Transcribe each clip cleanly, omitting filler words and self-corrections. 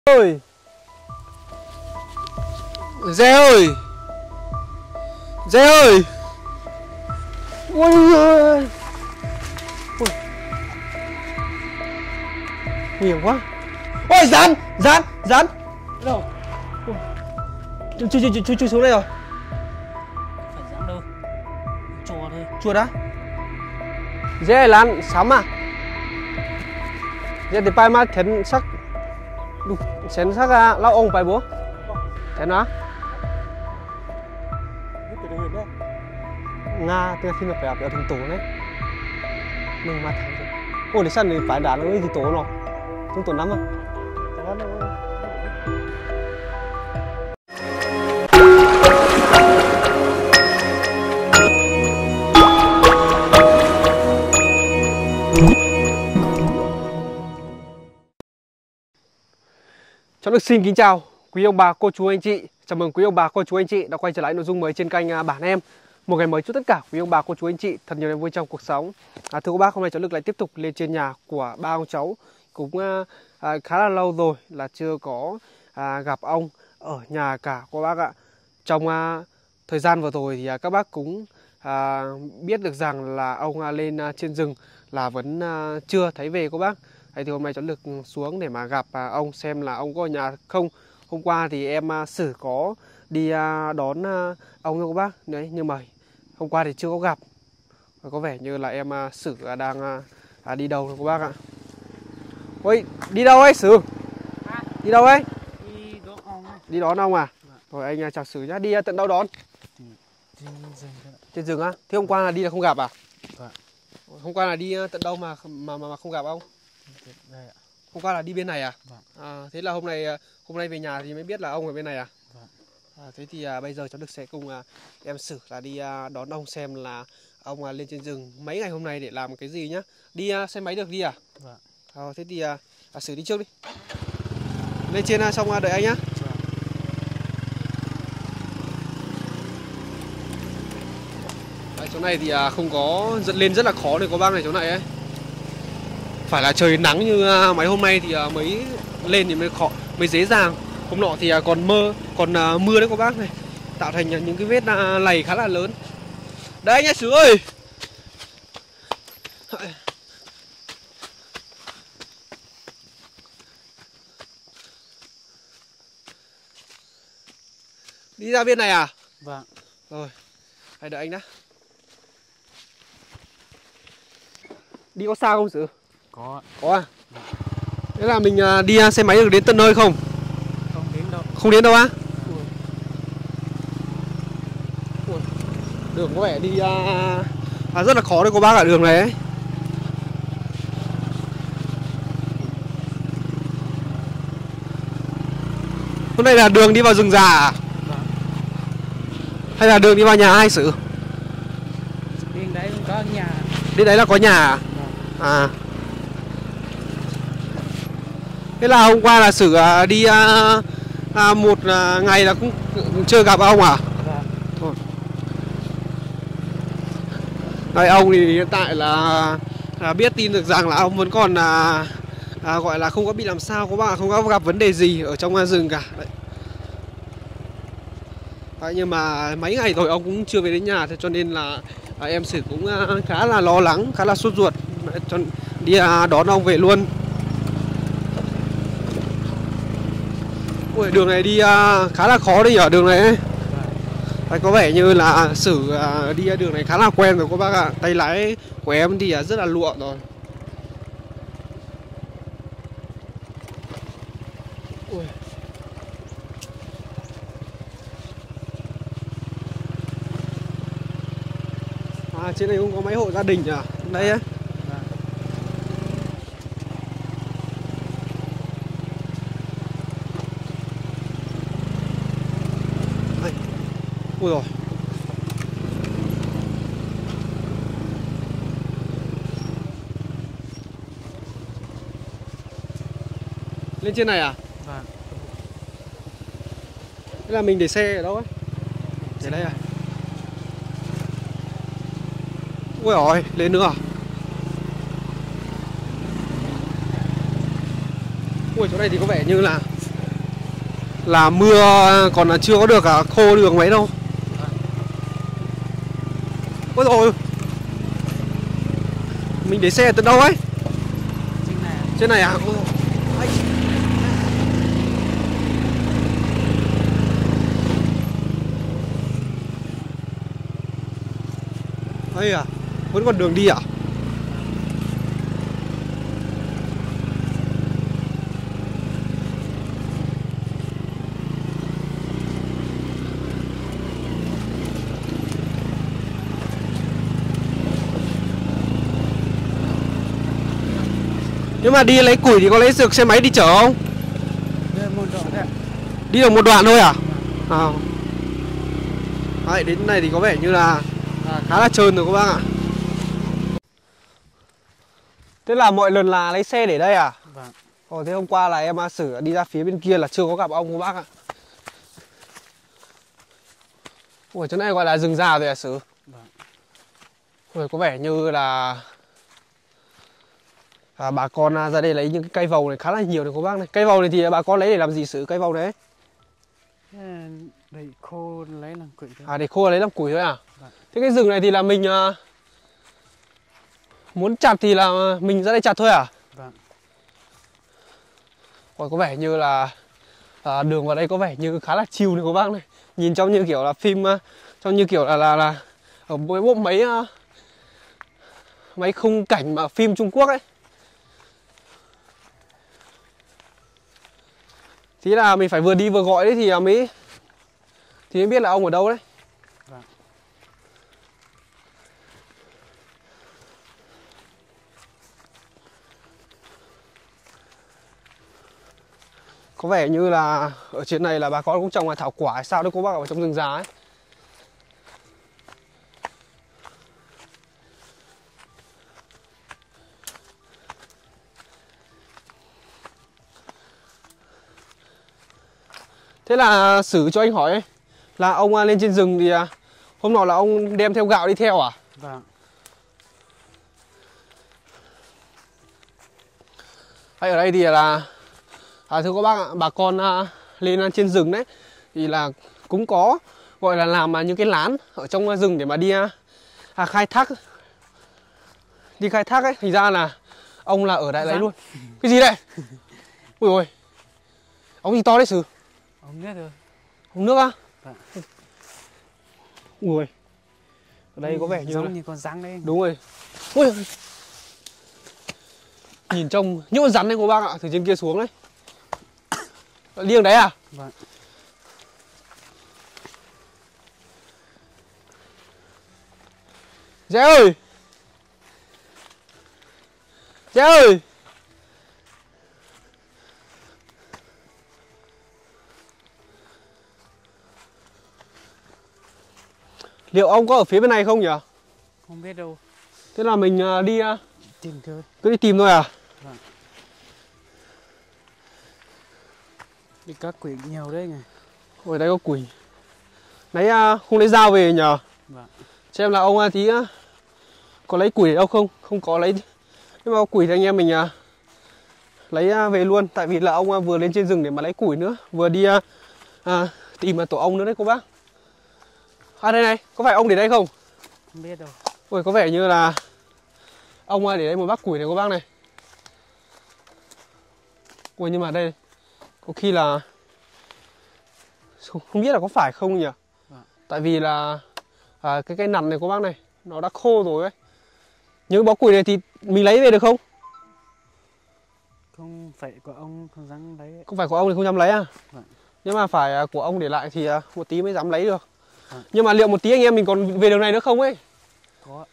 ơi, Dê ơi, Dê ơi, ôi ơi, nguy hiểm quá. Ôi rắn, rắn, rắn. Đâu? Chui xuống đây rồi. Phải dám đâu. Chùa thôi. Chuột á? Dê lan sắm à? Dê thì bay mà thén sắc, thén sắc lao ông bay bố. Thén á? Nga tiếng thiên là phải ở thùng tổ đấy. Đừng mà thằng gì. Ôi để săn thì phải đá nó gì tổ nó. Thùng tổ lắm à? Cháu được xin kính chào quý ông bà, cô chú, anh chị. Chào mừng quý ông bà, cô chú, anh chị đã quay trở lại nội dung mới trên kênh Bản Em. Một ngày mới chúc tất cả quý ông bà, cô chú, anh chị thật nhiều niềm vui trong cuộc sống. Thưa các bác, hôm nay cháu Lực lại tiếp tục lên trên nhà của ba ông cháu. Cũng khá là lâu rồi là chưa có gặp ông ở nhà cả các bác ạ. Trong thời gian vừa rồi thì các bác cũng biết được rằng là ông lên trên rừng là vẫn chưa thấy về các bác. Thì hôm nay cháu Lực xuống để mà gặp ông xem là ông có ở nhà không. Hôm qua thì em Sử có đi đón ông thôi các bác. Đấy, nhưng mà hôm qua thì chưa có gặp. Có vẻ như là em Sử đang đi đâu rồi các bác ạ. Ôi, đi đâu ấy Sử? Đi đâu ấy? Đi đón ông ấy. Đi đón ông à? Rồi anh chào Sử nhá. Đi tận đâu đón? Trên rừng. Trên rừng á? Thế hôm qua là đi là không gặp à? Vâng. Hôm qua là đi tận đâu mà không gặp ông? Đây ạ. Hôm qua là đi bên này à? Vâng. Thế là hôm nay về nhà thì mới biết là ông ở bên này à? Vâng. Thế thì bây giờ cháu Lực sẽ cùng em Sử là đi đón ông xem là ông lên trên rừng mấy ngày hôm nay để làm cái gì nhá. Đi xe máy được đi à? Vâng. Thế thì Sử đi trước đi. Lên trên xong đợi anh nhá. Vâng. Chỗ này thì không có dẫn lên rất là khó để có bác này chỗ này ấy. Phải là trời nắng như mấy hôm nay thì mới lên thì mới khó, mới dễ dàng. Hôm nọ thì còn mưa đấy các bác này, tạo thành những cái vết lầy khá là lớn. Đây anh nhá Sử ơi. Đi ra bên này à? Vâng. Rồi, hãy đợi anh đã. Đi có xa không Sử? Có. Có à? Thế là mình đi xe máy được đến tận nơi không? Không đến đâu. Không đến đâu á? Đường có vẻ đi rất là khó đấy cô bác ạ, đường này ấy. Hôm nay là đường đi vào rừng già à? Vâng. Hay là đường đi vào nhà ai Sử? Đến đấy cũng có nhà. Đến đấy là có nhà à? Vâng. À. Thế là hôm qua là Sử đi một ngày là cũng chưa gặp ông à? Vâng. Đây ông thì hiện tại là biết tin được rằng là ông vẫn còn gọi là không có bị làm sao, các bạn không có gặp vấn đề gì ở trong rừng cả. Đấy, nhưng mà mấy ngày rồi ông cũng chưa về đến nhà, thế cho nên là em Sử cũng khá là lo lắng, khá là sốt ruột cho đi đón ông về luôn. Ui, đường này đi khá là khó đi ở đường này ấy. Đấy, có vẻ như là Sử đi đường này khá là quen rồi các bác ạ. Tay lái của em thì rất là lụa rồi. Ui. Trên này cũng có mấy hộ gia đình à? Đây á. Ui rồi. Lên trên này à? Vâng. Thế là mình để xe ở đâu ấy? Để đây à? Ui rồi, lên nữa à? Ui chỗ này thì có vẻ như là là mưa còn là chưa có được khô đường mấy đâu. Ôi rồi, mình để xe từ đâu ấy? Trên này à? Đây à? Vẫn còn đường đi à? Nhưng mà đi lấy củi thì có lấy được xe máy đi chở không? Đi được một đoạn thôi à? À. Đấy, đến này thì có vẻ như là khá là trơn rồi các bác ạ. Thế là mọi lần là lấy xe để đây à? Vâng. Ồ, thế hôm qua là em Sử đi ra phía bên kia là chưa có gặp ông các bác ạ. Ủa, chỗ này gọi là rừng già rồi à Sử? Vâng. Ủa, có vẻ như là bà con ra đây lấy những cái cây vầu này khá là nhiều này các bác này. Cây vầu này thì bà con lấy để làm gì Sử, cây vầu đấy? Để khô lấy làm củi thôi. À, để khô lấy làm củi thôi à? Vâng. Thế cái rừng này thì là mình muốn chặt thì là mình ra đây chặt thôi à? Vâng. Ủa, có vẻ như là đường vào đây có vẻ như khá là chill này các bác này. Nhìn trong như kiểu là phim, trong như kiểu là ở mấy khung cảnh mà phim Trung Quốc ấy. Thế là mình phải vừa đi vừa gọi đấy thì mới biết là ông ở đâu đấy. Vâng. Có vẻ như là ở trên này là bà con cũng trồng là thảo quả hay sao đấy các bác, ở trong rừng già ấy. Thế là Sử cho anh hỏi ấy, là ông lên trên rừng thì hôm nọ là ông đem theo gạo đi theo à? Vâng. Ở đây thì là thưa các bác ạ, bà con lên trên rừng đấy thì là cũng có gọi là làm những cái lán ở trong rừng để mà đi khai thác. Đi khai thác ấy, thì ra là ông là ở đại đấy luôn. Cái gì đây? Ui ôi, ống gì to đấy Sử? Ống nước rồi. Ống nước á? Vâng. Ui, ở đây có vẻ như giống như con rắn đấy. đúng rồi. Ui, nhìn trông như con rắn đấy cô bác ạ, từ trên kia xuống đấy. Liêng đấy à? Vâng. Dễ ơi! Dễ ơi! Liệu ông có ở phía bên này không nhỉ? Không biết đâu. Thế là mình đi Tìm thôi. cứ đi tìm thôi à? Vâng. Đi có củi nhiều đấy này. Ở đây có củi. Nãy không lấy dao về nhờ? Vâng. Xem là ông tí có lấy củi ở đâu không? Không có lấy. Nhưng mà có củi thì anh em mình lấy về luôn. Tại vì là ông vừa lên trên rừng để mà lấy củi nữa, vừa đi tìm tổ ong nữa đấy cô bác. À đây này, có phải ông để đây không? Không biết đâu. Ôi, có vẻ như là ông để đây một bác củi này cô bác này. Ôi, nhưng mà đây có khi là không biết là có phải không nhỉ? Tại vì là cái cây nằm này cô bác này nó đã khô rồi ấy. Những bó củi này thì mình lấy về được không? Không phải của ông không dám lấy. Không phải của ông thì không dám lấy à? Vâng. Nhưng mà phải của ông để lại thì một tí mới dám lấy được. Vâng. Nhưng mà liệu một tí anh em mình còn về đường này nữa không ấy? Có.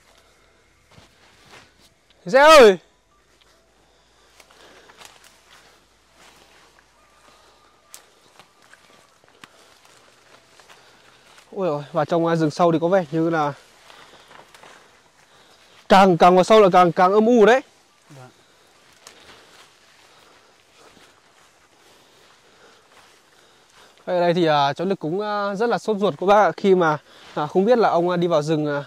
Dễ ơi! Ôi ôi, vào trong rừng sâu thì có vẻ như là càng vào sâu là càng âm u đấy. Vâng. Ở đây thì cháu Lực cũng rất là sốt ruột các bác ạ, khi mà không biết là ông đi vào rừng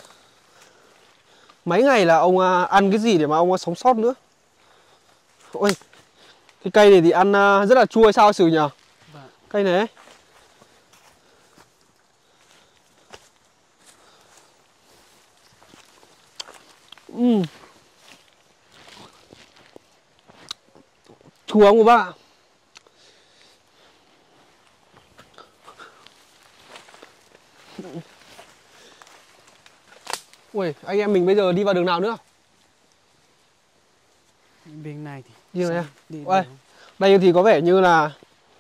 mấy ngày là ông ăn cái gì để mà ông sống sót nữa. Ôi, cái cây này thì ăn rất là chua hay sao Sử nhỉ? Vâng. Cây này ấy. Chua không các bác ạ? Ui, anh em mình bây giờ đi vào đường nào nữa? Bên này thì Đi này. đi Ui, đây thì có vẻ như là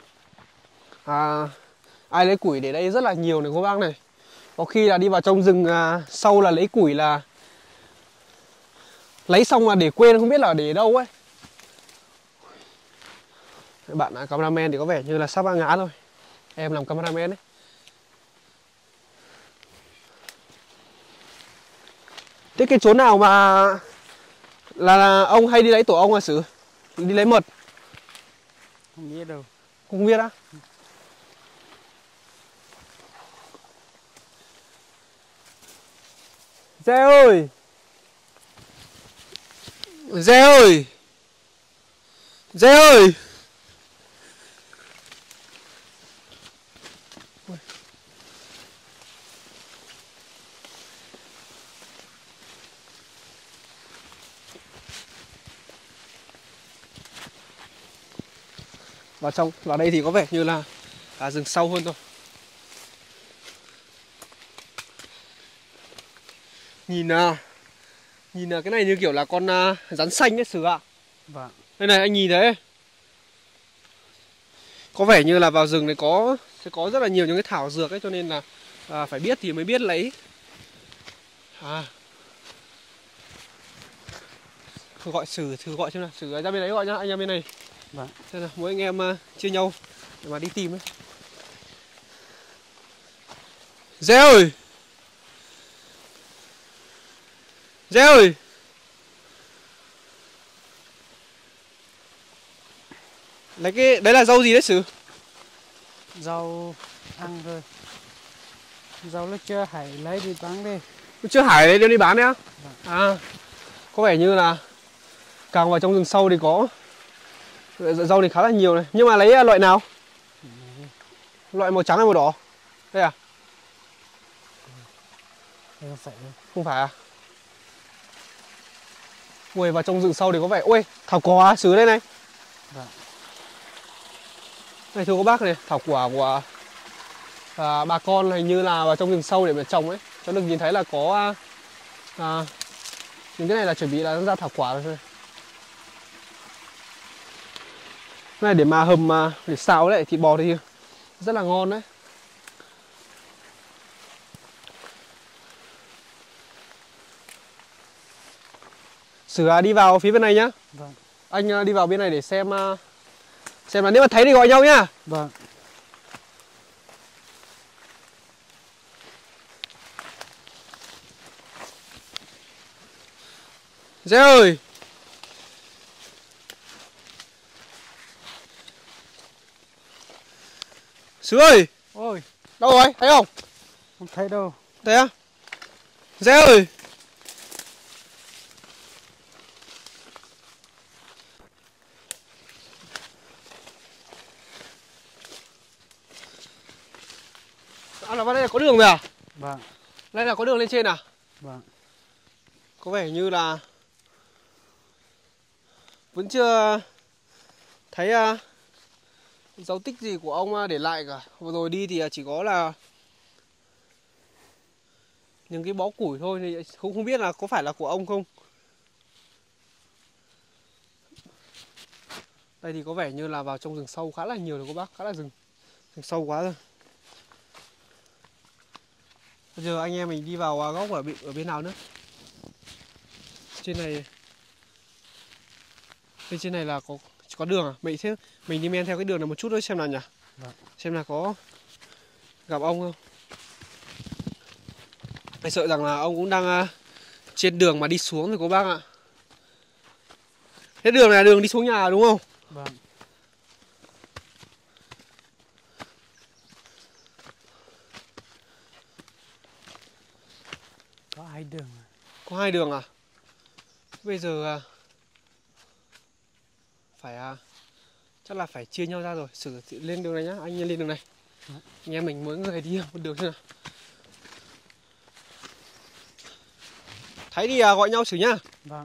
ai lấy củi để đây rất là nhiều này các bác này. Có khi là đi vào trong rừng sâu là lấy củi là lấy xong mà để quên không biết là để ở đâu ấy. Bạn cameraman thì có vẻ như là sắp ngã rồi. Em làm cameraman đấy. Thế cái chỗ nào mà là ông hay đi lấy tổ ong à Sử? Đi lấy mật? không biết đâu. Không biết á? Dê ơi! Dê ơi! Dê ơi! Vào đây thì có vẻ như là rừng sâu hơn thôi. Nhìn cái này như kiểu là con rắn xanh ấy Sử ạ. Vâng. Đây này anh nhìn thấy. Có vẻ như là vào rừng này sẽ có rất là nhiều những cái thảo dược ấy, cho nên là phải biết thì mới biết lấy. Thử gọi Sử, thử gọi xem nào. Sử ra bên đấy gọi nhá, anh ra bên này. Vâng. Xem nào, mỗi anh em chia nhau để mà đi tìm ấy. Dê ơi! Dê ơi! Lấy cái đấy là rau gì đấy Sử? Rau ăn thôi. Rau lúc chưa hãy lấy đi bán đi. Lúc chưa Hải đem đi bán đấy á? Vâng. Có vẻ như là càng vào trong rừng sâu thì có rau này khá là nhiều này. Nhưng mà lấy loại nào? Loại màu trắng hay màu đỏ? Đây à? Không phải đâu. Không phải à? Ui, vào trong rừng sâu thì có vẻ... Ui, thảo quả Sử đây này. Vâng. Này thưa các bác này, thảo quả của bà con hình như là vào trong rừng sâu để mà trồng ấy. Cho được nhìn thấy là có những cái này là chuẩn bị là ra thảo quả rồi thôi. Cái này để mà hầm để xào lại thịt bò thì rất là ngon đấy. Sử đi vào phía bên này nhá. Vâng. Anh đi vào bên này để xem là nếu mà thấy thì gọi nhau nhá. Vâng. Dê ơi! Sử ơi! Ôi, Đâu rồi? Thấy không? không thấy đâu. Thấy á? Dê ơi! Là vào đây là có đường rồi à? Vâng. Đây là có đường lên trên à? Vâng. Có vẻ như là vẫn chưa thấy dấu tích gì của ông để lại cả. Vừa rồi đi thì chỉ có là những cái bó củi thôi, thì không biết là có phải là của ông không. Đây thì có vẻ như là vào trong rừng sâu khá là nhiều rồi các bác, khá là rừng sâu quá rồi. Bây giờ anh em mình đi vào góc ở bên nào nữa? Trên này, bên trên này là có đường à? Mình đi men theo cái đường này một chút thôi xem nào nhỉ? Vâng. Xem là có gặp ông không? Mình sợ rằng là ông cũng đang trên đường mà đi xuống rồi các bác ạ. Thế đường này là đường đi xuống nhà đúng không? Vâng. Có 2 đường. Có 2 đường à? Bây giờ phải Chắc là phải chia nhau ra rồi. Sử lên đường này nhá, anh lên đường này. Anh em mình mỗi người đi một đường thôi nào. Thấy đi gọi nhau Sử nhá. Vâng.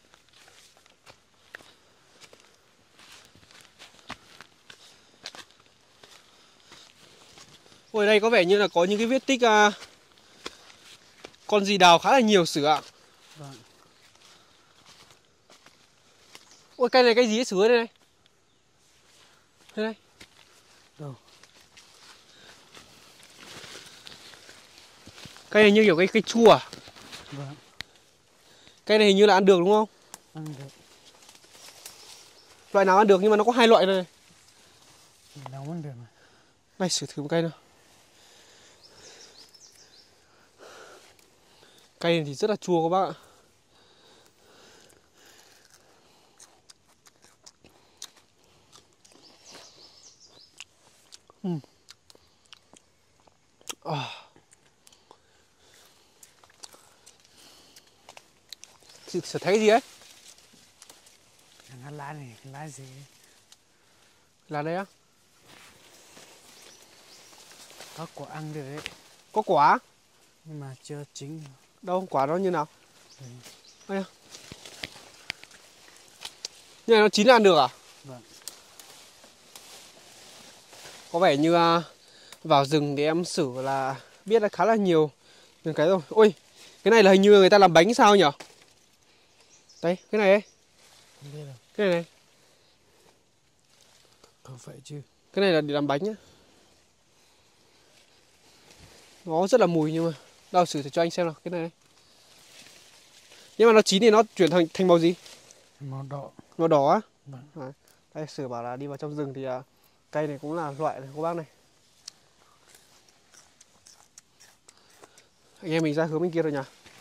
Ôi đây có vẻ như là có những cái vết tích con gì đào khá là nhiều Sử ạ. Vâng. Ôi cây này cây gì ấy Sử ơi, đây này. Đây này. Đâu? Cây này như kiểu cây chua à? Vâng. Cây này hình như là ăn được đúng không? Ăn được. Loại nào ăn được nhưng mà nó có hai loại này. Nấu ăn được mà. Này Sử thử một cây nào. Cây này thì rất là chua các bác ạ. Chị thấy cái gì ấy? Cái lá này, cái lá gì ấy? Là đây á? Có quả ăn được đấy. Có quả? Nhưng mà chưa chín. Đâu, quả nó như nào? Đây. Đây à? Như này nó chín là ăn được à? Vâng. Có vẻ như vào rừng thì em Sử là biết là khá là nhiều những cái rồi. Ôi, cái này là hình như người ta làm bánh sao nhỉ? Đây, cái này ấy. Cái này này. Không phải chứ. Cái này là để làm bánh nhá. Nó rất là mùi nhưng mà đâu Sử thử cho anh xem nào, cái này này. Nhưng mà nó chín thì nó chuyển thành màu gì? Màu đỏ. Màu đỏ á? Vâng. Đây Sử bảo là đi vào trong rừng thì cây này cũng là loại này cô bác này. Anh em mình ra hướng bên kia rồi nhỉ?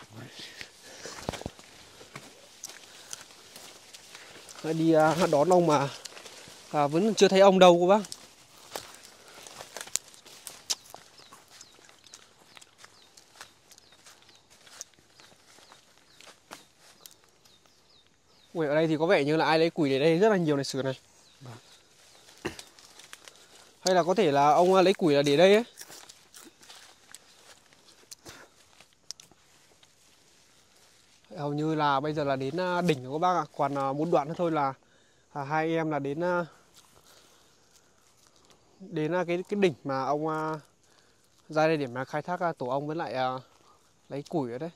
Đi đón ông mà vẫn chưa thấy ông đâu cô bác. Ui, ở đây thì có vẻ như là ai lấy củi để đây rất là nhiều này Sử này. Hay là có thể là ông lấy củi là để đây ấy. Hầu như là bây giờ là đến đỉnh của các bác ạ. Còn một đoạn nữa thôi là hai em là đến cái đỉnh mà ông ra đây để mà khai thác tổ ong với lại lấy củi ở đấy.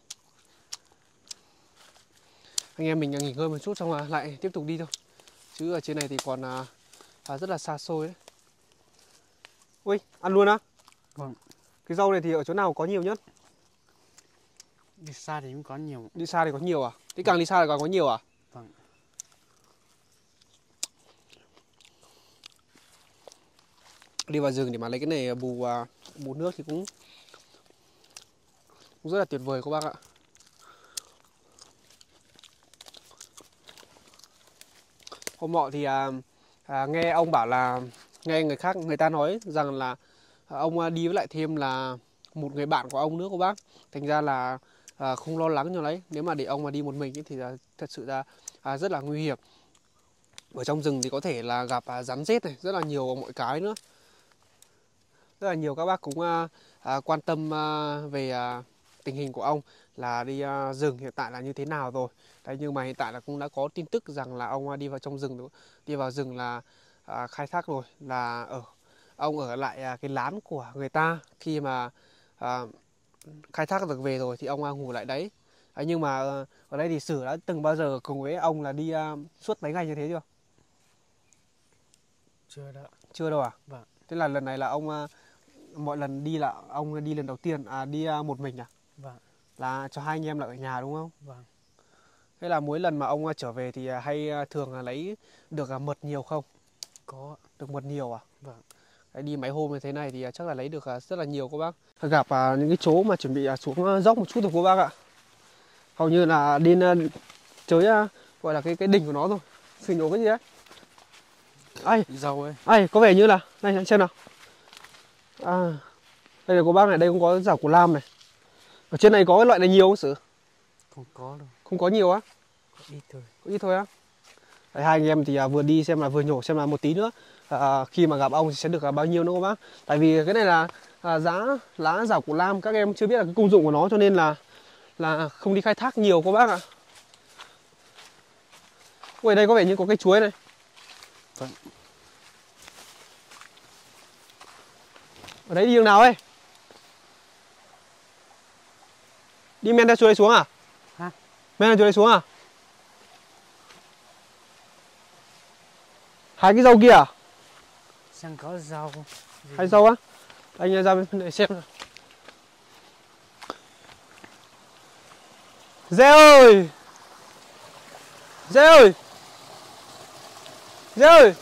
Anh em mình nghỉ ngơi một chút xong là lại tiếp tục đi thôi. Chứ ở trên này thì còn rất là xa xôi đấy. Ui, ăn luôn á? Vâng. Cái rau này thì ở chỗ nào có nhiều nhất? Đi xa thì cũng có nhiều. Đi xa thì có nhiều à? Thế càng đi xa thì càng có nhiều à? Vâng. Đi vào rừng để mà lấy cái này bù nước thì cũng rất là tuyệt vời các bác ạ. Hôm nọ thì nghe ông bảo là nghe người khác người ta nói rằng là ông đi với lại thêm là một người bạn của ông nữa cô bác. Thành ra là không lo lắng cho đấy. Nếu mà để ông mà đi một mình ấy, thì thật sự là rất là nguy hiểm. Ở trong rừng thì có thể là gặp rắn rết này, rất là nhiều mọi cái nữa. Rất là nhiều các bác cũng quan tâm về tình hình của ông là đi rừng hiện tại là như thế nào rồi. Đấy, nhưng mà hiện tại là cũng đã có tin tức rằng là ông đi vào trong rừng, đi vào rừng là khai thác rồi, là ông ở lại cái lán của người ta. Khi mà khai thác được về rồi thì ông ngủ lại đấy. Đấy, nhưng mà ở đây thì Sử đã từng bao giờ cùng với ông là đi suốt mấy ngày như thế chưa? Chưa đâu. Chưa đâu à? Vâng. Thế là lần này là ông mọi lần đi là ông đi lần đầu tiên đi một mình à? Vâng. Là cho hai anh em là ở nhà đúng không? Vâng. Thế là mỗi lần mà ông trở về thì hay thường là lấy được mật nhiều không? Có. Được mật nhiều à? Vâng. Đấy, đi mấy hôm như thế này thì chắc là lấy được rất là nhiều cô bác. Gặp những cái chỗ mà chuẩn bị xuống dốc một chút rồi cô bác ạ. Hầu như là đến chơi gọi là cái đỉnh của nó rồi. Sử nhổ cái gì đấy? Ai? Dầu ấy. Ai, có vẻ như là này xem nào. Đây là cô bác này, đây cũng có rau củ lam này. Ở trên này có cái loại này nhiều không Sử? Không có đâu. Không có nhiều á? Có ít thôi. Có ít thôi á? Đấy, hai anh em thì vừa đi xem là vừa nhổ xem là một tí nữa khi mà gặp ong thì sẽ được bao nhiêu nữa các bác. Tại vì cái này là lá rào cổ lam, các em chưa biết là cái công dụng của nó cho nên là không đi khai thác nhiều các bác ạ. Ui, đây có vẻ như có cây chuối này. Vâng. Ở đấy đi đường nào ấy? Đi men theo chuối xuống à? Hả? Men theo chuối xuống à? Hái cái rau kia à? Xem có rau. Hái rau á? Anh ra bên này xem nào. Dê ơi! Dê ơi! Dê ơi!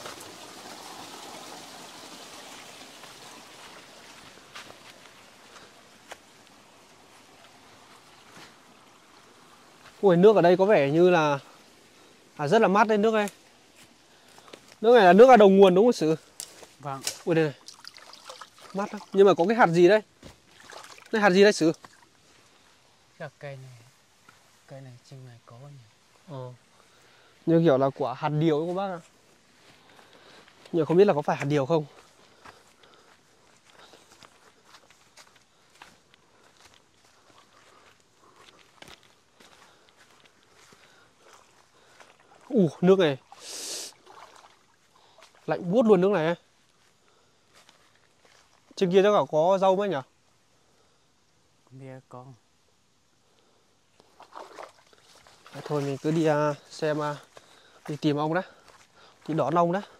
Ui, nước ở đây có vẻ như là rất là mát đấy nước đây. Nước này là nước ở đầu nguồn đúng không Sử? Vâng. Ui đây này. Mát lắm. Nhưng mà có cái hạt gì đây? Đây hạt gì đây Sử? Cái cây này trên này có nhỉ. Như kiểu là của hạt điều ấy các bác ạ. Nhưng không biết là có phải hạt điều không. Nước này lạnh buốt luôn nước này. Trên kia chắc là có rau mấy nhỉ? Bia con. Thôi mình cứ đi xem đi tìm ông đã. Đi đón ông đã.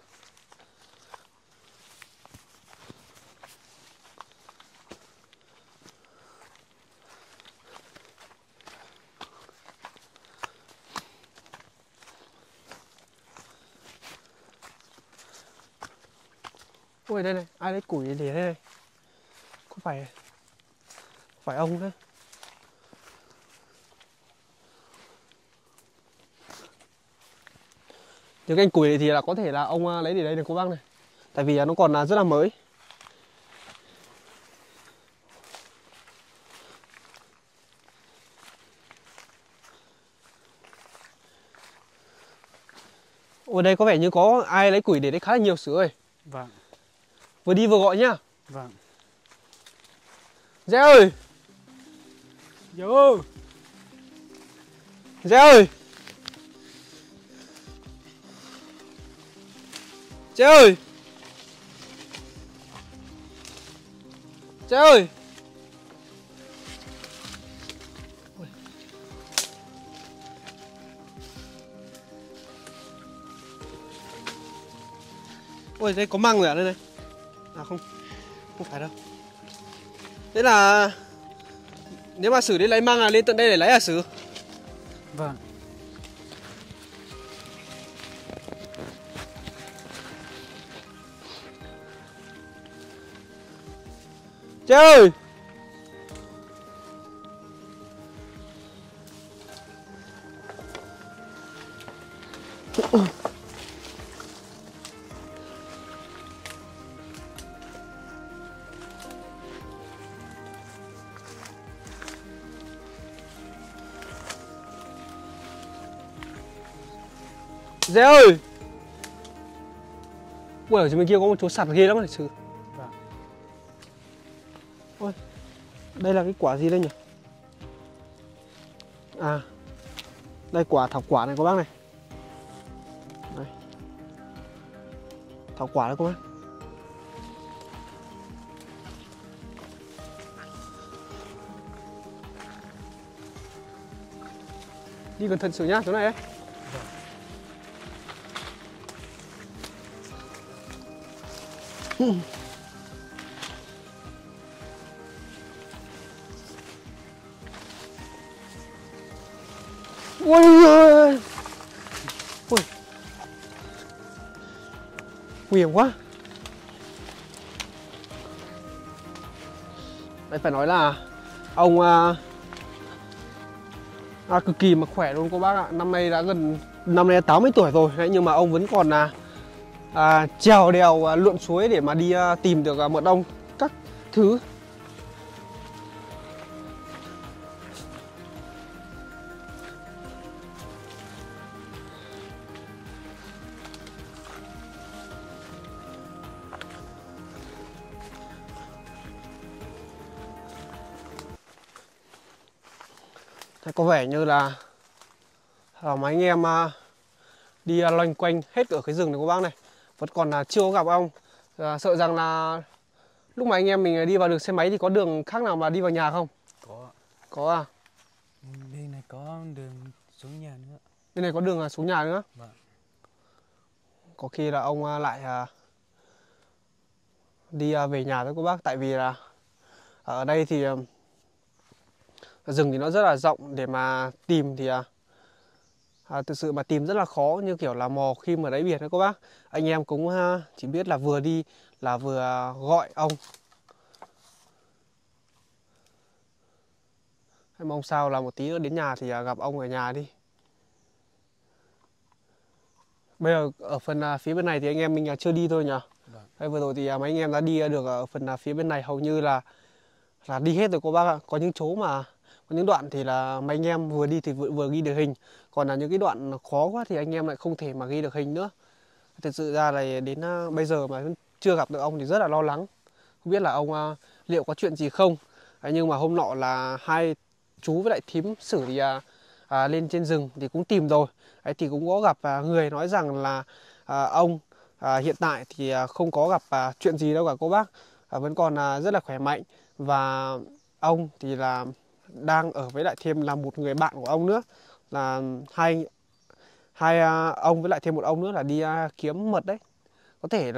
Ui đây này, ai lấy củi để đây này. Có phải ông đấy. Những cái củi này thì là có thể là ông lấy để đây được cô bác này. Tại vì nó còn rất là mới. Ở đây có vẻ như có ai lấy củi để đây khá là nhiều Sử ơi. Vâng. Vừa đi vừa gọi nhá. Vâng. Dê ơi! Vô. Dê ơi! Dê ơi! Dê ơi! Ôi đây có măng rồi ở đây này. À không phải đâu. Thế là nếu mà Sử đi lấy măng là lên tận đây để lấy à Sử? Vâng. Dê ơi! Dê ơi! Ui, ở trên bên kia có một chỗ sạt ghê lắm này Sử. Vâng. Ôi, đây là cái quả gì đây nhỉ? À, đây thảo quả này các bác này. Đây. Thảo quả đấy các bác. Đi cẩn thận Sử nhá, chỗ này đấy. Ui ơi. Ui. Nguy hiểm quá. Đấy phải nói là ông cực kỳ mà khỏe luôn cô bác ạ. Năm nay đã năm nay 80 tuổi rồi đấy, nhưng mà ông vẫn còn trèo đèo lượn suối để mà đi tìm được mật ong các thứ. Thế có vẻ như là mấy anh em đi loanh quanh hết ở cái rừng này các bác này, vẫn còn chưa có gặp ong. Sợ rằng là lúc mà anh em mình đi vào đường xe máy thì có đường khác nào mà đi vào nhà không? Có à? Bên này có đường xuống nhà nữa. Bên này có đường xuống nhà nữa. Vâng. Có khi là ông lại đi về nhà thôi các bác. Tại vì là ở đây thì rừng thì nó rất là rộng, để mà tìm thì thực sự mà tìm rất là khó, như kiểu là mò kim ở đáy biển đấy các bác. Anh em cũng chỉ biết là vừa đi là vừa gọi ong. Mong sao là một tí nữa đến nhà thì gặp ông ở nhà đi. Bây giờ ở phần phía bên này thì anh em mình chưa đi thôi nhỉ. Đây, vừa rồi thì mấy anh em đã đi được ở phần phía bên này hầu như là đi hết rồi cô bác ạ. Có những chỗ mà có những đoạn thì là mấy anh em vừa đi thì vừa ghi được hình, còn là những cái đoạn khó quá thì anh em lại không thể mà ghi được hình nữa. Thật sự ra là đến bây giờ mà chưa gặp được ông thì rất là lo lắng, không biết là ông liệu có chuyện gì không. Nhưng mà hôm nọ là hai chú với lại thím Sử thì lên trên rừng thì cũng tìm rồi. Thì cũng có gặp người nói rằng là ông hiện tại thì không có gặp chuyện gì đâu cả cô bác, vẫn còn rất là khỏe mạnh. Và ông thì là đang ở với lại thêm là một người bạn của ông nữa, là hai ông với lại thêm một ông nữa là đi kiếm mật đấy. Có thể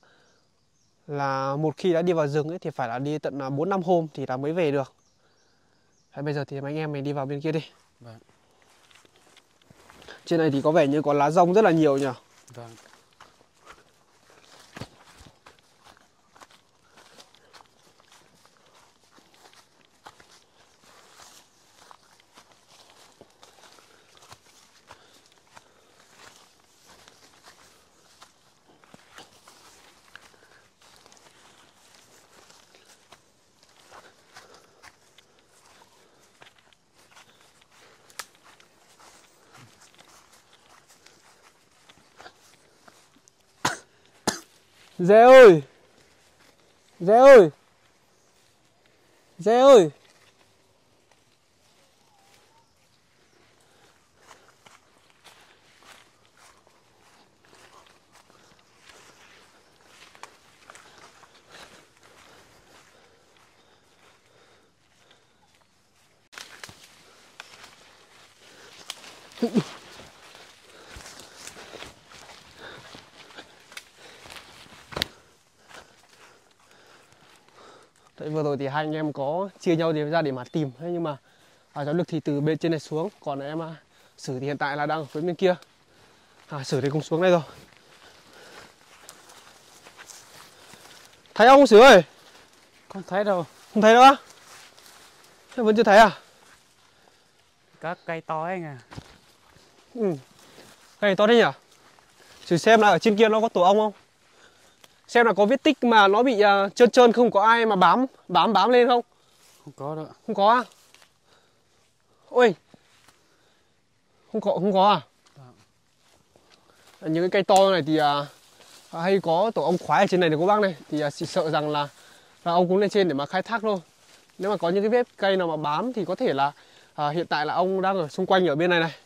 là một khi đã đi vào rừng ấy thì phải là đi tận 4-5 hôm thì là mới về được. Bây giờ thì mấy anh em mình đi vào bên kia đi. Vâng. Trên này thì có vẻ như có lá rong rất là nhiều nhỉ. Vâng. Dê ơi! Dê ơi! Dê ơi! Đấy, vừa rồi thì hai anh em có chia nhau ra để mà tìm. Thế nhưng mà cháu Lực thì từ bên trên này xuống, còn em Sử thì hiện tại là đang ở phía bên kia. Sử thì cũng xuống đây rồi. Thấy ông Sử ơi? Không thấy đâu. Không thấy đâu á? Thế vẫn chưa thấy à? Các cây to ấy à. Ừ. Cây to thế nhỉ? Sử xem là ở trên kia nó có tổ ong không? Xem là có vết tích mà nó bị trơn trơn, không có ai mà bám lên không? Không có đâu. Không có à? Ôi, không có à? Những cái cây to này thì hay có tổ ong khoái ở trên này này cô bác này. Thì chỉ sợ rằng là ông cũng lên trên để mà khai thác thôi. Nếu mà có những cái vết cây nào mà bám thì có thể là hiện tại là ông đang ở xung quanh ở bên này này.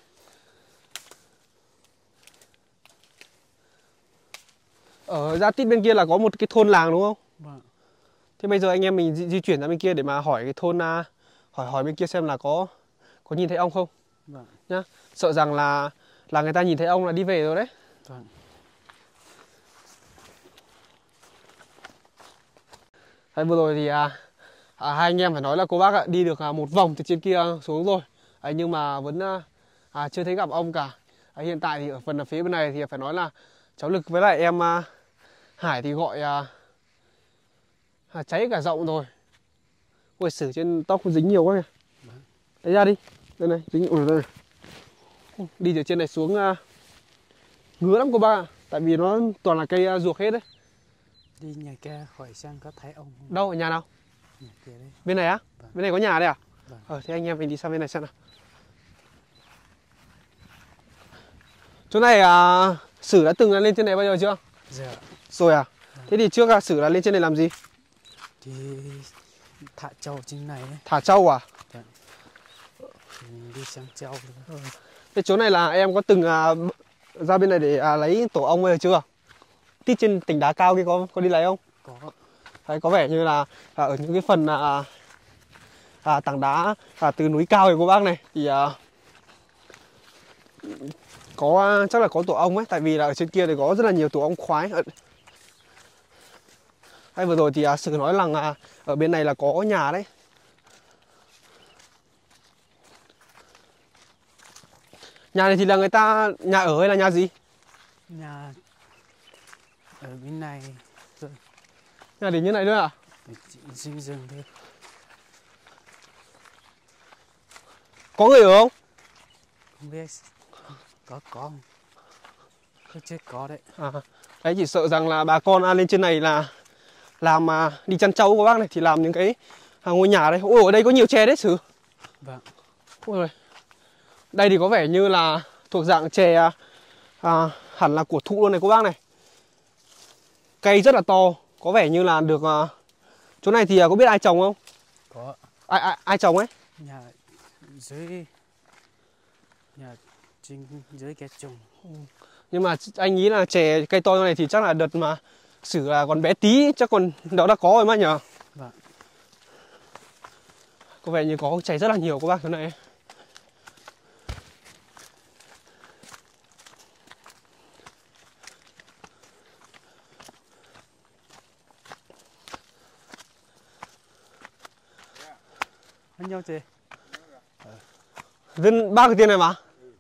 Ở ra tít bên kia là có một cái thôn làng đúng không? Vâng. Thế bây giờ anh em mình di chuyển ra bên kia để mà hỏi cái thôn hỏi bên kia xem là có nhìn thấy ong không. Vâng. Nhá. Sợ rằng là người ta nhìn thấy ong là đi về rồi đấy. Vâng. Đấy, vừa rồi thì hai anh em phải nói là cô bác ạ, đi được một vòng từ trên kia xuống rồi. Nhưng mà vẫn chưa thấy gặp ong cả. Hiện tại thì ở phần phía bên này thì phải nói là cháu Lực với lại em Hải thì gọi cháy cả rộng rồi. Ôi, Sử trên tóc dính nhiều quá kìa. Lấy ra đi. Đây này, dính ở đây. Đi từ trên này xuống ngứa lắm cô bác ạ. Tại vì nó toàn là cây ruột hết đấy. Đi nhà kia hỏi xem có thấy ong không? Đâu, ở nhà nào? Nhà kia đấy. Bên này á? Vâng. Bên này có nhà đây à? Vâng. Thế anh em mình đi sang bên này xem nào. Chỗ này Sử đã từng lên trên này bao giờ chưa? Dạ. Rồi à? Thế thì trước Sử là lên trên này làm gì? Thì thả trâu trên này ấy. Thả trâu à? Dạ. thì mình đi sang châu rồi. Cái chỗ này là em có từng ra bên này để lấy tổ ong bây giờ chưa? Tít trên tỉnh đá cao kia có đi lấy không? Có. Đấy, có vẻ như là ở những cái phần tảng đá từ núi cao này cô bác này thì có chắc là có tổ ong ấy, tại vì là ở trên kia thì có rất là nhiều tổ ong khoái. Hay vừa rồi thì Sử nói rằng ở bên này là có nhà đấy. Nhà này thì là người ta nhà ở hay là nhà gì? Nhà ở bên này rồi. Nhà để như này nữa à? Rừng rừng thôi. Có người ở không? Không biết. Có không? Có chết có đấy. Đấy, chỉ sợ rằng là bà con lên trên này là làm đi chăn trâu của bác này thì làm những cái ngôi nhà đây. Ôi, ở đây có nhiều tre đấy Sử. Vâng. Ôi rồi. Đây thì có vẻ như là thuộc dạng chè hẳn là của thụ luôn này cô bác này. Cây rất là to, có vẻ như là được chỗ này thì có biết ai trồng không? Có. Ai trồng ấy? Nhà trên dưới cái trồng. Nhưng mà anh nghĩ là chè cây to này thì chắc là đợt mà Sử là còn bé tí chắc còn đó đã có rồi mà nhờ. Vâng. Có vẻ như có chè rất là nhiều các bác chỗ này. Ăn nhau chị. Dân ba cái tiền này mà.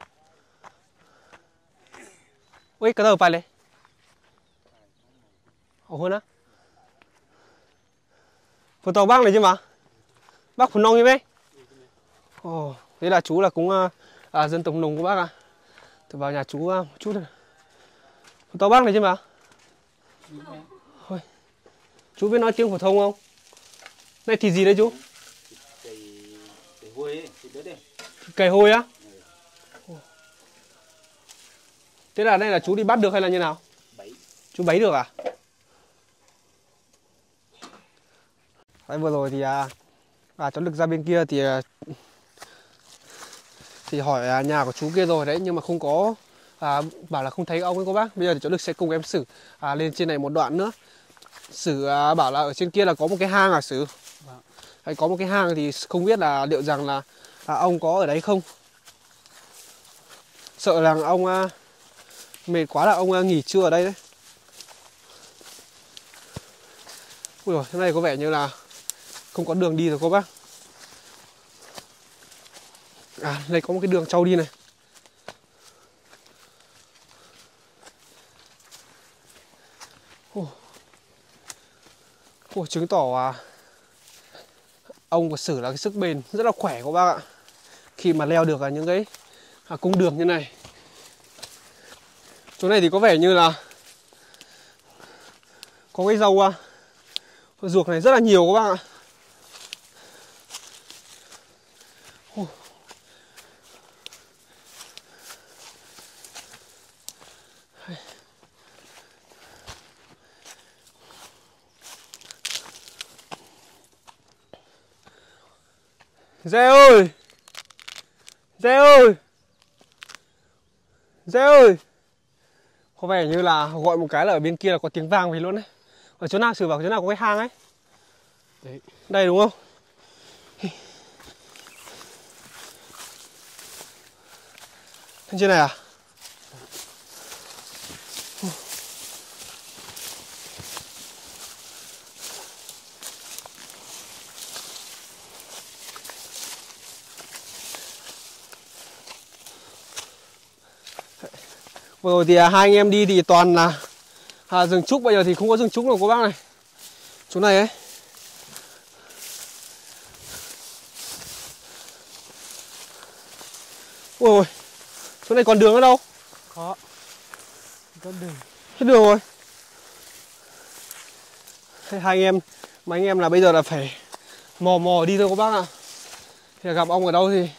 Ui, cái tờ phải lấy. Ồ hơn á. Phụ tàu bác này chứ mà. Bác phụ nông như mấy. Ồ, thế là chú là cũng dân tộc Nùng của bác à. Thử vào nhà chú một chút thôi. Phụ tàu bác này chứ mà. Thôi. Chú biết nói tiếng phổ thông không? Này thịt gì đấy chú? Cầy hôi ấy, thịt đấy. Cầy hôi á? Thế là đây là chú đi bắt được hay là như nào? Bẫy. Chú bẫy được à? Đấy, vừa rồi thì cháu Lực ra bên kia thì hỏi nhà của chú kia rồi đấy, nhưng mà không có bảo là không thấy ông ấy cô bác. Bây giờ thì cháu Lực sẽ cùng em Sử lên trên này một đoạn nữa. Sử bảo là ở trên kia là có một cái hang à Sử? Vâng. Hay có một cái hang thì không biết là liệu rằng là ông có ở đấy không? Sợ rằng ông mệt quá là ông nghỉ trưa ở đây đấy. Ui dồi, thế này có vẻ như là không có đường đi rồi cô bác. Đây có một cái đường trâu đi này. Chứng tỏ ông của Sử là cái sức bền rất là khỏe cô bác ạ. Khi mà leo được những cái cung đường như này. Chỗ này thì có vẻ như là có cái rau ruột này rất là nhiều các bác ạ. Dê ơi! Dê ơi! Dê ơi! Có vẻ như là gọi một cái là ở bên kia là có tiếng vang về luôn đấy. Ở chỗ nào Sử bảo chỗ nào có cái hang ấy? Đấy. Đây đúng không? Trên này à? Vừa rồi thì hai anh em đi thì toàn là rừng trúc, bây giờ thì không có rừng trúc đâu cô bác này. Chỗ này ấy. Ôi, chỗ này còn đường ở đâu? Có đường. Hết đường rồi. Hai anh em, mấy anh em là bây giờ là phải mò đi thôi cô bác ạ. Thì gặp ông ở đâu thì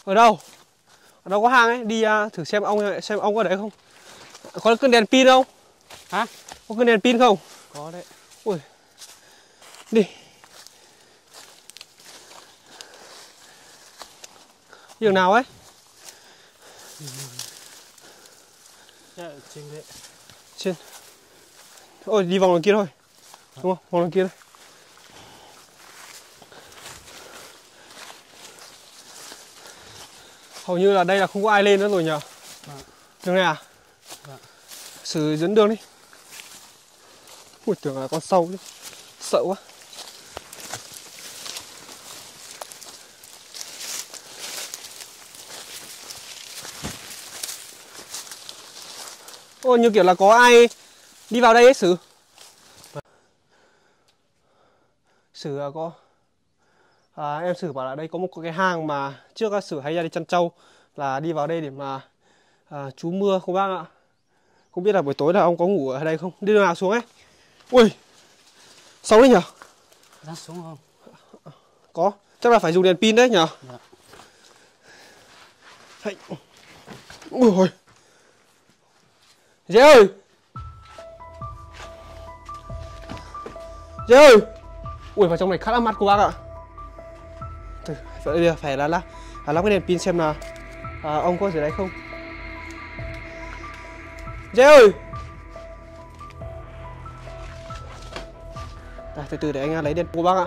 Ở đâu? Ở đâu có hang ấy, đi thử xem ông ở đấy không? Có cân đèn pin không? Hả? Có cân đèn pin không? Có đấy. Ui. Đi. Đường nào ấy? Dạ, trên đấy. Trên. Ôi, đi vòng đằng kia thôi. Đúng không? Vòng đằng kia thôi. Hầu như là đây là không có ai lên nữa rồi nhờ. Đường này à? Sử dẫn đường đi. Ui, tưởng là con sâu chứ. Sợ quá. Ôi, như kiểu là có ai đi vào đây ấy Sử. Sử có em Sử bảo là đây có một cái hang mà trước các Sử hay ra đi chăn trâu, là đi vào đây để mà trú mưa cô bác ạ. Không biết là buổi tối là ông có ngủ ở đây không? Đi đường nào xuống ấy? Ui, sâu đấy nhở? Ra xuống không? Có, chắc là phải dùng đèn pin đấy nhở? Dạ. Hay. Ui ôi. Dế ơi! Dế ơi! Ui, vào trong này khá là mát cô bác ạ. Bây giờ phải là lắp cái đèn pin xem là ông có ở dưới đấy không. Dế ơi! Từ từ để anh lấy đèn cô bác ạ.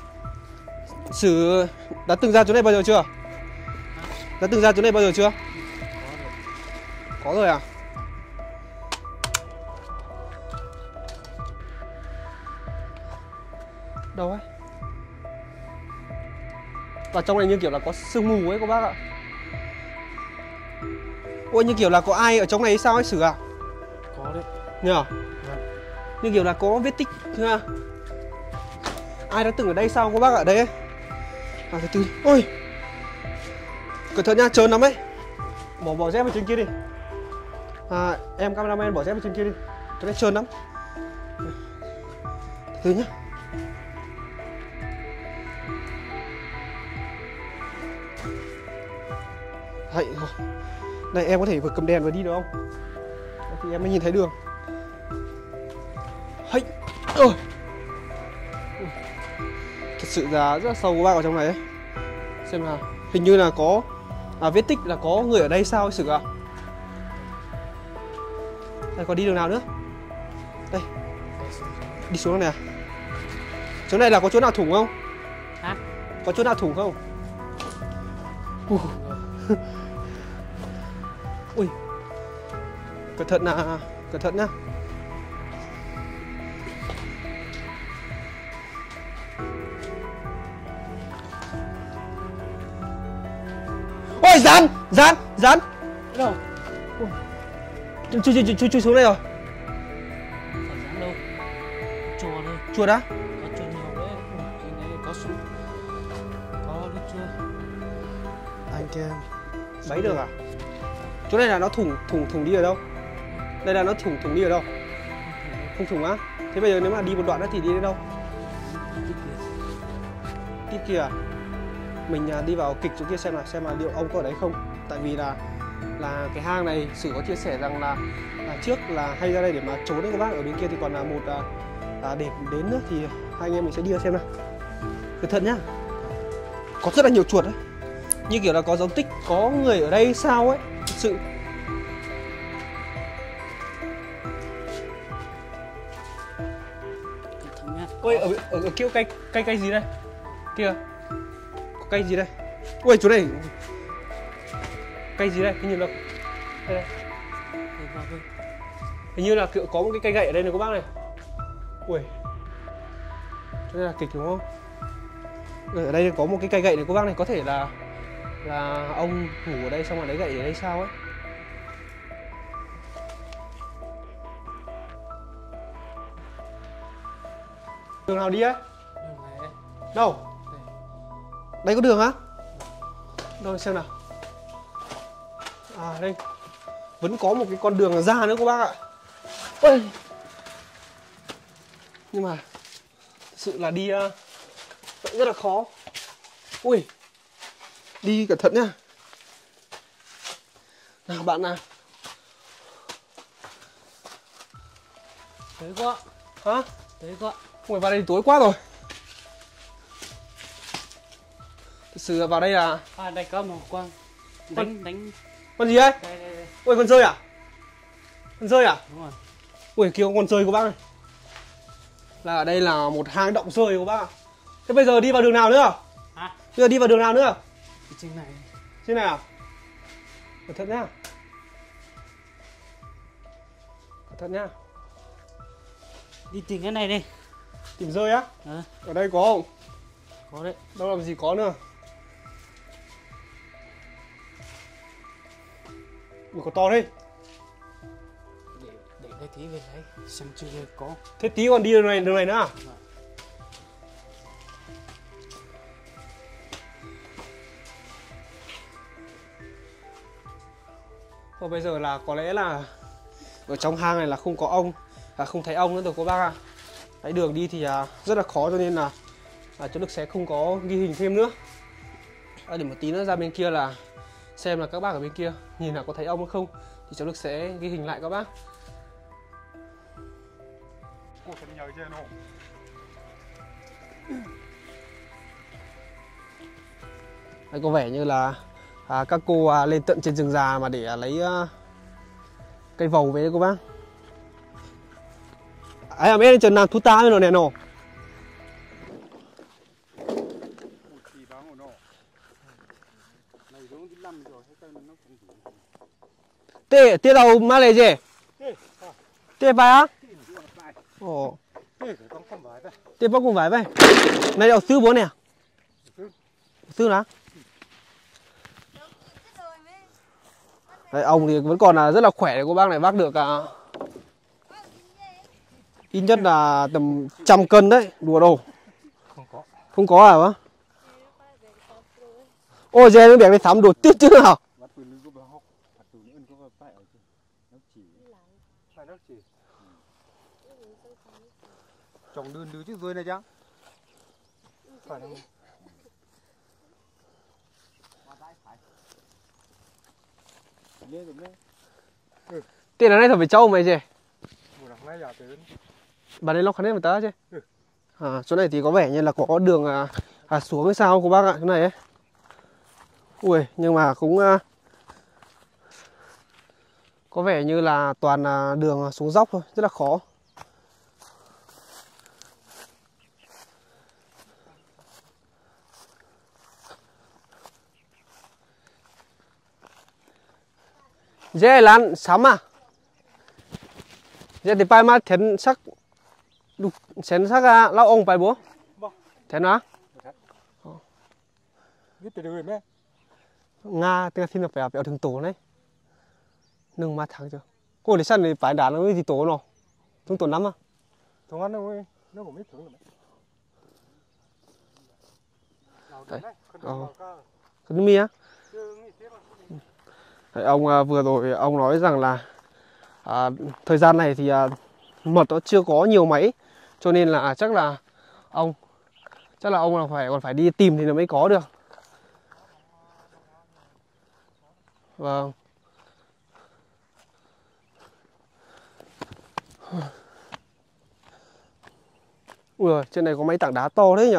Sử đã từng ra chỗ này bao giờ chưa? Đã từng ra chỗ này bao giờ chưa? Có rồi à? Đâu ấy? Và trong này như kiểu là có sương mù ấy cô bác ạ. Ôi, như kiểu là có ai ở trong này hay sao ấy Sử à? Có đấy. Nhờ? Vâng. Như kiểu là có vết tích ha. Ai đã từng ở đây sao cô bác ạ? Đây ấy. Từ từ. Ôi, cẩn thận nha, trơn lắm ấy. Bỏ dép vào trên kia đi. Em cameraman bỏ dép vào trên kia đi. Cái này trơn lắm. Từ từ nhá. Đấy, đây em có thể vừa cầm đèn và đi được không? Đấy, thì em mới nhìn thấy đường. Hay. Thật sự là rất là sâu các bác ở trong này ấy. Xem nào, hình như là có vết tích là có người ở đây sao ấy Sử ạ? Đây, còn đi đường nào nữa? Đây. Đi xuống này à? Chỗ này là có chỗ nào thủng không? Hả? Có chỗ nào thủng không? Ui. Cẩn thận nhá. Ôi, rắn. Đâu? Chui xuống đây rồi. Phải dán đâu? Chùa đây. Chuột á? Có chùa nhiều đấy. Trên đấy có súng. Có đấy chưa? Anh kia bấy được à? Chỗ này là nó thủng đi ở đâu? Đây là nó thủng đi ở đâu? Không thủng á? Thế bây giờ nếu mà đi một đoạn nữa thì đi đến đâu? Tít kia à? Mình đi vào kịch chỗ kia xem là liệu ông có ở đấy không? Tại vì là cái hang này Sử có chia sẻ rằng là trước là hay ra đây để mà trốn đấy các bác. Ở bên kia thì còn là một để đến nữa, thì hai anh em mình sẽ đi vào xem nào. Cẩn thận nhá. Có rất là nhiều chuột đấy. Như kiểu là có dấu tích có người ở đây sao ấy. Thật sự. Ôi, ở kia cây gì đây? Kia. Có cây gì đây? Ui, chỗ này. Cây gì đây? Hình như là đây. Hình như là có một cái cây gậy ở đây này các bác này. Ui. Chỗ này là kịch đúng không? Ở đây có một cái cây gậy này các bác này, có thể là ông ngủ ở đây xong rồi lấy gậy ở đây sao ấy. Đường nào đi ấy? Đường này. Đâu? Đây có đường á? Đâu xem nào. À đây. Vẫn có một cái con đường ra nữa các bác ạ. Ôi. Nhưng mà thực sự là đi rất là khó. Ui. Đi cẩn thận nhá. Nào bạn nào. Tới quá. Hả? Tới quá. Không phải vào đây thì tối quá rồi. Thực sự là vào đây là... À đây có một con. Đánh. Con gì đấy? Đây. Ui con rơi à? Con rơi à? Đúng rồi. Ui kia có con rơi của bác này. Là ở đây là một hang động rơi của bác ạ. Thế bây giờ đi vào đường nào nữa? Hả? Bây giờ đi vào đường nào nữa? Đi trên này. Trên này à? Cẩn thận nhá. Cẩn thận nhá. Đi tìm cái này đi. Tìm rơi á? Ở đây có không? Có đấy. Đâu làm gì có nữa. Ui có to đấy. Để đây tí về lấy. Xem chưa có. Thế tí còn đi đường này nữa à? Và bây giờ là có lẽ là ở trong hang này là không có ong, không thấy ong nữa rồi cô bác ạ. Cái đường đi thì rất là khó, cho nên là cháu Lực sẽ không có ghi hình thêm nữa. Để một tí nữa ra bên kia là xem là các bác ở bên kia nhìn là có thấy ong hay không, thì cháu Lực sẽ ghi hình lại các bác. Đây có vẻ như là các cô lên tận trên rừng già mà để lấy cây vầu về đấy cô bác. Ấy à, mấy chân nàng thu ta rồi nè nổ. Tê tê đầu má lệ gì? Tê phải á? Ồ. Tê bác cùng phải vậy. Này đâu sư bố nè. Sư nào? Đấy, ông thì vẫn còn là rất là khỏe để cô bác này vác được ít nhất là tầm 100 cân đấy, đùa đâu. Không có à bác? Ôi dê nó bẻ cái sắm đồ tước chứ nào. Trồng đơn đứa chứ rơi này chăng? Tiền là này thật phải trâu mày chứ. Bà đây lóc khăn hết một tá chứ. Chỗ này thì có vẻ như là có đường xuống hay sao cô bác ạ, chỗ này ấy. Ui, nhưng mà cũng có vẻ như là toàn đường xuống dốc thôi, rất là khó. Dê lan sắm à? Dê thì bài mà thén sắc đục xén sắc lao ông bài bố. Thén á? Biết từ đời mẹ. Nga tiếng xin là phải béo thường tổ đấy. Nâng mà thắng chưa? Cô để săn thì phải đá nó gì tổ nó. Thường tổ lắm à? Không ăn đâu, nó cũng biết thử rồi. Đấy. Con mi á? Đấy, ông vừa rồi ông nói rằng là thời gian này thì mật nó chưa có nhiều máy, cho nên là chắc là ông là còn phải đi tìm thì nó mới có được. Vâng. Ui giời, trên này có mấy tảng đá to đấy nhở.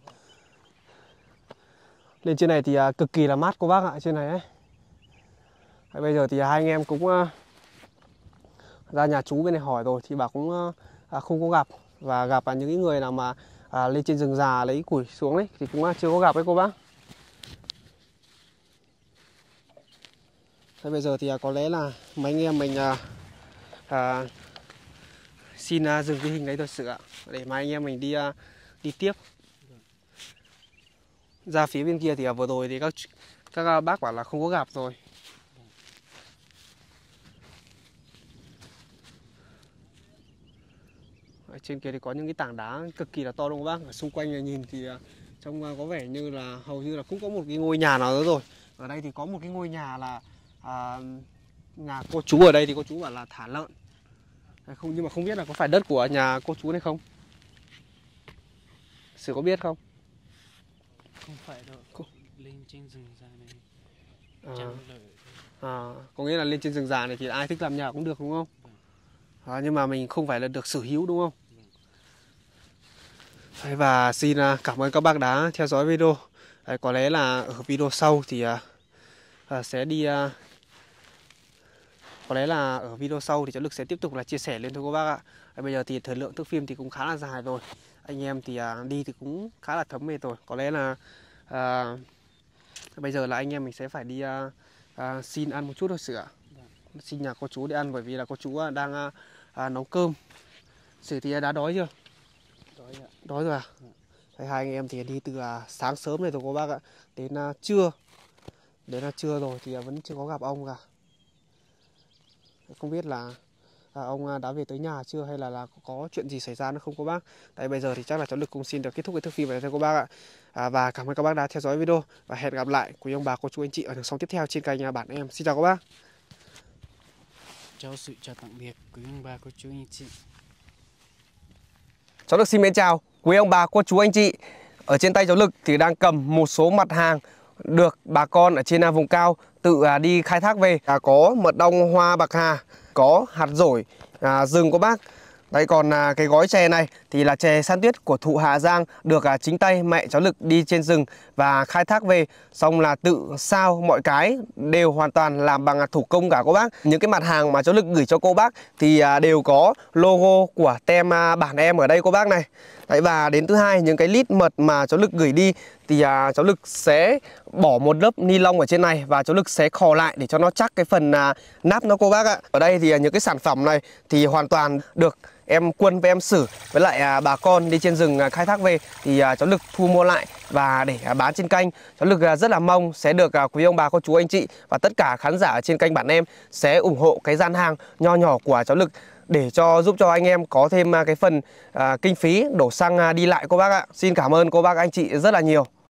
Lên trên này thì cực kỳ là mát cô bác ạ, trên này ấy. Đấy, bây giờ thì hai anh em cũng ra nhà chú bên này hỏi rồi thì bà cũng không có gặp. Và gặp những cái người nào mà lên trên rừng già lấy củi xuống đấy thì cũng chưa có gặp đấy cô bác. Thế bây giờ thì có lẽ là mấy anh em mình xin dừng cái hình đấy thôi sự ạ, để mai anh em mình đi tiếp. Ra phía bên kia thì vừa rồi thì các bác bảo là không có gặp rồi. Ở trên kia thì có những cái tảng đá cực kỳ là to đúng không bác? Ở xung quanh này nhìn thì trông có vẻ như là hầu như là không có một cái ngôi nhà nào nữa rồi. Ở đây thì có một cái ngôi nhà là nhà cô chú ở đây thì cô chú bảo là thả lợn. Không, nhưng mà không biết là có phải đất của nhà cô chú này không? Sử có biết không? Không phải đâu. Lên trên rừng già này. Có nghĩa là lên trên rừng già này thì ai thích làm nhà cũng được đúng không? Nhưng mà mình không phải là được sở hữu đúng không? Đấy, và xin cảm ơn các bác đã theo dõi video. Đấy, có lẽ là ở video sau thì sẽ đi có lẽ là ở video sau thì Cháu Lực sẽ tiếp tục là chia sẻ lên thôi các bác ạ. Bây giờ thì thời lượng thước phim thì cũng khá là dài rồi. Anh em thì đi thì cũng khá là thấm mệt rồi. Có lẽ là bây giờ là anh em mình sẽ phải đi xin ăn một chút thôi Sử ạ. Xin nhà cô chú để ăn, bởi vì là cô chú đang nấu cơm. Sử thì đã đói chưa? Đói rồi à? Hai anh em thì đi từ sáng sớm này rồi cô bác ạ. Đến trưa rồi thì vẫn chưa có gặp ông cả. Không biết là ông đã về tới nhà chưa, hay là có chuyện gì xảy ra nữa không cô bác. Tại bây giờ thì chắc là Cháu Lực cũng xin được kết thúc cái thước phim này thôi cô bác ạ. Và cảm ơn các bác đã theo dõi video. Và hẹn gặp lại quý ông bà cô chú anh chị ở đường sóng tiếp theo trên kênh Bản Em. Xin chào các bác. Cháu sự chào tạm biệt quý ông bà cô chú anh chị. Cháu Lực xin mến chào quý ông bà cô chú anh chị. Ở trên tay Cháu Lực thì đang cầm một số mặt hàng được bà con ở trên vùng cao tự đi khai thác về. Có mật ong hoa bạc hà, có hạt dổi rừng cô bác. Đấy, còn cái gói chè này thì là chè san tuyết của thụ Hà Giang, được chính tay mẹ Cháu Lực đi trên rừng và khai thác về, xong là tự sao mọi cái đều hoàn toàn làm bằng thủ công cả cô bác. Những cái mặt hàng mà Cháu Lực gửi cho cô bác thì đều có logo của tem Bản Em ở đây cô bác này. Đấy, và đến thứ hai, những cái lít mật mà Cháu Lực gửi đi thì Cháu Lực sẽ bỏ một lớp ni lông ở trên này và Cháu Lực sẽ khò lại để cho nó chắc cái phần nắp nó cô bác ạ. Ở đây thì những cái sản phẩm này thì hoàn toàn được em Quân với em Sử với lại bà con đi trên rừng khai thác về thì Cháu Lực thu mua lại và để bán trên kênh. Cháu Lực rất là mong sẽ được quý ông bà cô chú anh chị và tất cả khán giả ở trên kênh Bản Em sẽ ủng hộ cái gian hàng nho nhỏ của Cháu Lực để giúp cho anh em có thêm cái phần kinh phí đổ xăng đi lại cô bác ạ. Xin cảm ơn cô bác anh chị rất là nhiều.